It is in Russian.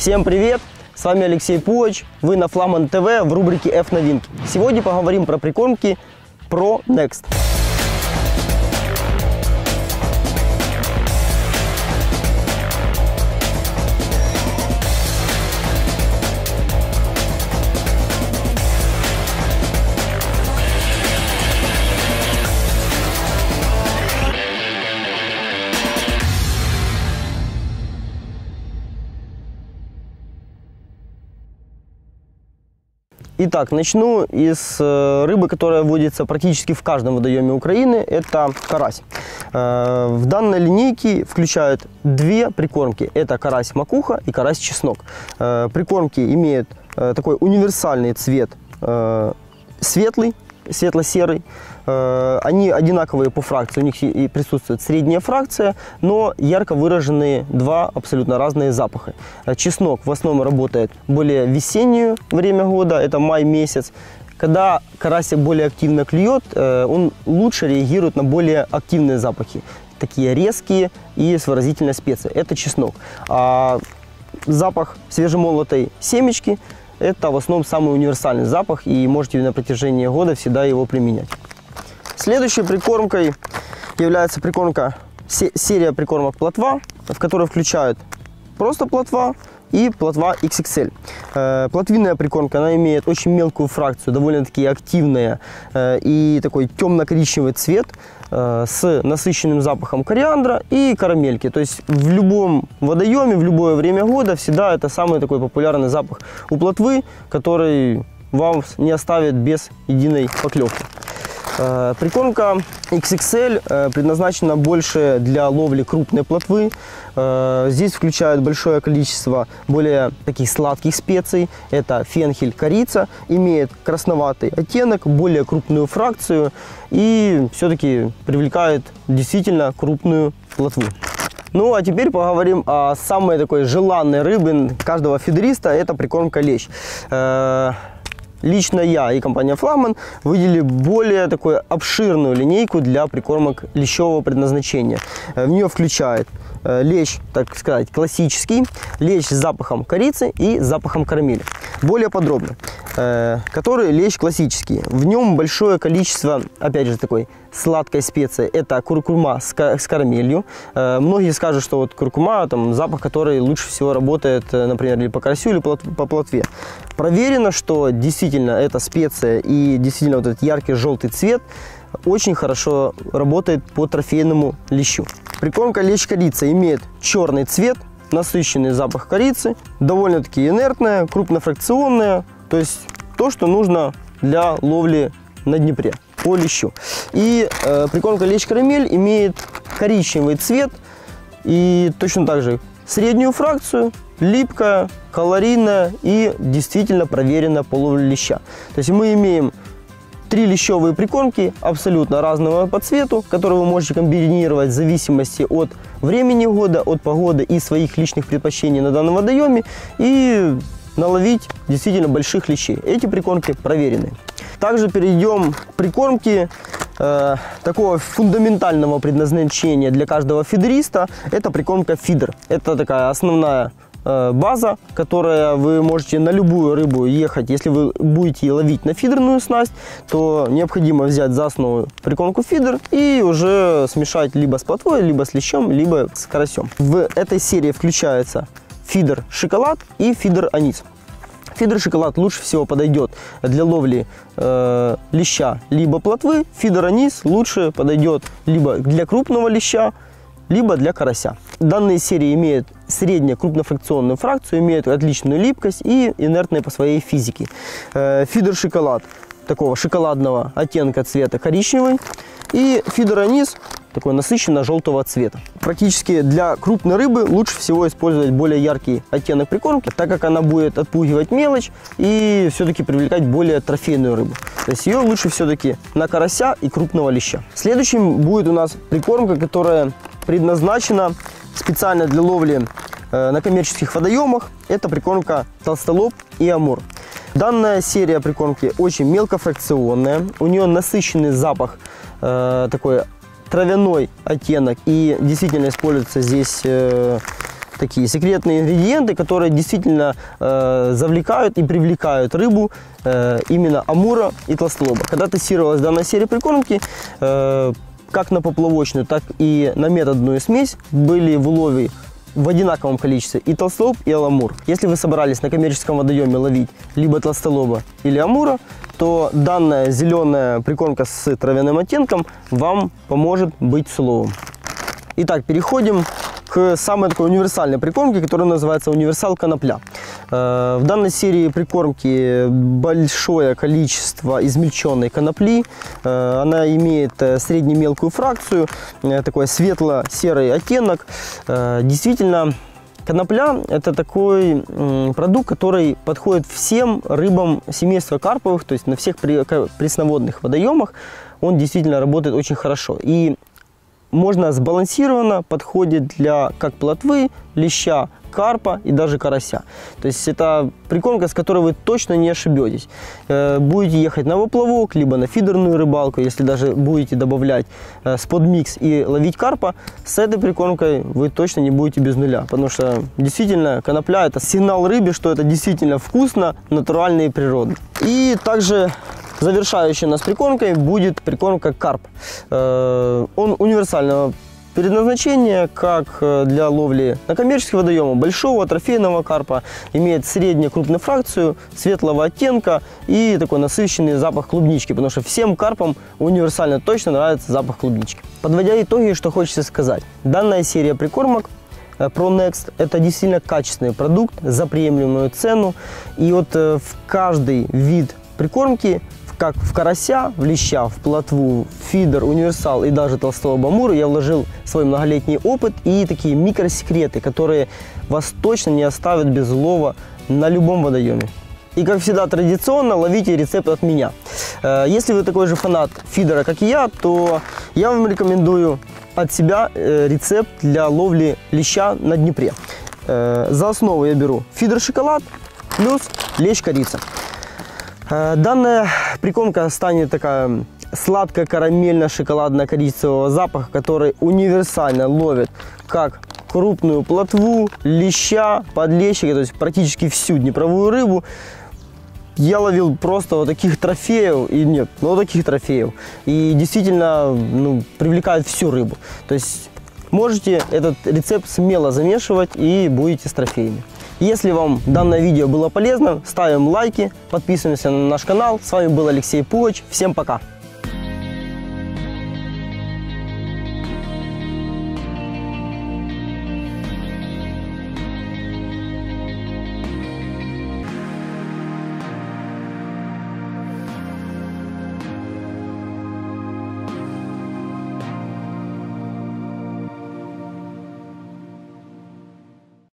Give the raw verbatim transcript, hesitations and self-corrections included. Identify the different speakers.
Speaker 1: Всем привет! С вами Алексей Пугач, вы на Флагман ТВ в рубрике F-новинки. Сегодня поговорим про прикормки Pro Next. Итак, начну из рыбы, которая водится практически в каждом водоеме Украины. Это карась. В данной линейке включают две прикормки. Это карась-макуха и карась-чеснок. Прикормки имеют такой универсальный цвет, светлый, светло-серый. Они одинаковые по фракции, у них и присутствует средняя фракция, но ярко выраженные два абсолютно разные запаха. Чеснок в основном работает более весеннее время года, это май месяц. Когда карасик более активно клюет, он лучше реагирует на более активные запахи, такие резкие и с выразительной специей. Это чеснок. А запах свежемолотой семечки – это в основном самый универсальный запах, и можете на протяжении года всегда его применять. Следующей прикормкой является прикормка, серия прикормок плотва, в которой включают просто плотва и плотва икс икс эль. Э, плотвинная прикормка, она имеет очень мелкую фракцию, довольно-таки активная э, и такой темно-коричневый цвет э, с насыщенным запахом кориандра и карамельки. То есть в любом водоеме, в любое время года всегда это самый такой популярный запах у плотвы, который вам не оставит без единой поклевки. Прикормка икс икс эль предназначена больше для ловли крупной плотвы. Здесь включают большое количество более таких сладких специй. Это фенхель, корица. Имеет красноватый оттенок, более крупную фракцию и все-таки привлекает действительно крупную плотву. Ну а теперь поговорим о самой такой желанной рыбе каждого фидериста. Это прикормка лещ. Лично я и компания Флагман выделили более такую обширную линейку для прикормок лещевого предназначения. В нее включает лещ, так сказать, классический, лещ с запахом корицы и с запахом карамели. Более подробно. Который лещ классический. В нем большое количество, опять же, такой сладкой специи. Это куркума с карамелью. Многие скажут, что вот куркума, там запах, который лучше всего работает, например, или по карасю, или по плотве. Проверено, что действительно эта специя и действительно вот этот яркий желтый цвет очень хорошо работает по трофейному лещу. Прикормка лещ корица имеет черный цвет, насыщенный запах корицы, довольно-таки инертная, крупнофракционная, то есть то, что нужно для ловли на Днепре по лещу. И э, прикормка лещ карамель имеет коричневый цвет и точно так же среднюю фракцию, липкая, калорийная и действительно проверенная по ловле леща. То есть мы имеем три лещевые прикормки абсолютно разного по цвету, которые вы можете комбинировать в зависимости от времени года, от погоды и своих личных предпочтений на данном водоеме и наловить действительно больших лещей. Эти прикормки проверены. Также перейдем к прикормке э, такого фундаментального предназначения для каждого фидериста. Это прикормка фидер. Это такая основная э, база, которая вы можете на любую рыбу ехать. Если вы будете ловить на фидерную снасть, то необходимо взять за основу прикормку фидер и уже смешать либо с плотвой, либо с лещом, либо с карасем. В этой серии включается фидер шоколад и фидер анис. Фидер шоколад лучше всего подойдет для ловли э, леща либо плотвы. Фидер анис лучше подойдет либо для крупного леща, либо для карася. Данные серии имеют среднюю крупнофракционную фракцию, имеют отличную липкость и инертные по своей физике. Э, фидер шоколад такого шоколадного оттенка цвета коричневый и фидер анис такой насыщенно-желтого цвета. Практически для крупной рыбы лучше всего использовать более яркий оттенок прикормки, так как она будет отпугивать мелочь и все-таки привлекать более трофейную рыбу. То есть ее лучше все-таки на карася и крупного леща. Следующим будет у нас прикормка, которая предназначена специально для ловли э, на коммерческих водоемах. Это прикормка толстолоб и амур. Данная серия прикормки очень мелкофракционная, у нее насыщенный запах э, такой травяной оттенок, и действительно используется здесь э, такие секретные ингредиенты, которые действительно э, завлекают и привлекают рыбу, э, именно амура и толстолоба. Когда тестировалась данная серия прикормки, э, как на поплавочную, так и на методную смесь были в улове в одинаковом количестве и толстолоб, и амур. Если вы собрались на коммерческом водоеме ловить либо толстолоба или амура, то данная зеленая прикормка с травяным оттенком вам поможет быть с уловом. Итак, переходим к самой такой универсальной прикормке, которая называется универсал конопля. В данной серии прикормки большое количество измельченной конопли. Она имеет средне-мелкую фракцию, такой светло-серый оттенок. Действительно, конопля – это такой продукт, который подходит всем рыбам семейства карповых, то есть на всех пресноводных водоемах он действительно работает очень хорошо. И можно сбалансированно подходит для как плотвы, леща, карпа и даже карася. То есть это прикормка, с которой вы точно не ошибетесь. Будете ехать на поплавок, либо на фидерную рыбалку, если даже будете добавлять сподмикс и ловить карпа, с этой прикормкой вы точно не будете без нуля. Потому что действительно конопля – это сигнал рыбе, что это действительно вкусно, натурально и природно. И также завершающей нас прикормкой будет прикормка карп. Он универсального предназначения, как для ловли на коммерческих водоемах, большого трофейного карпа, имеет среднюю крупную фракцию, светлого оттенка и такой насыщенный запах клубнички, потому что всем карпам универсально точно нравится запах клубнички. Подводя итоги, что хочется сказать. Данная серия прикормок ProNext – это действительно качественный продукт за приемлемую цену, и вот в каждый вид прикормки, как в карася, в леща, в плотву, в фидер, универсал и даже толстолоб амура, я вложил свой многолетний опыт и такие микросекреты, которые вас точно не оставят без улова на любом водоеме. И как всегда традиционно, ловите рецепт от меня. Если вы такой же фанат фидера, как и я, то я вам рекомендую от себя рецепт для ловли леща на Днепре. За основу я беру фидер шоколад плюс лещ корица. Данная прикормка станет такая сладко-карамельно-шоколадно-коричневого запаха, который универсально ловит как крупную плотву, леща, подлещика, то есть практически всю днепровую рыбу. Я ловил просто вот таких трофеев, и нет, ну вот таких трофеев, и действительно ну, привлекает всю рыбу. То есть можете этот рецепт смело замешивать и будете с трофеями. Если вам данное видео было полезно, ставим лайки, подписываемся на наш канал. С вами был Алексей Пугач. Всем пока!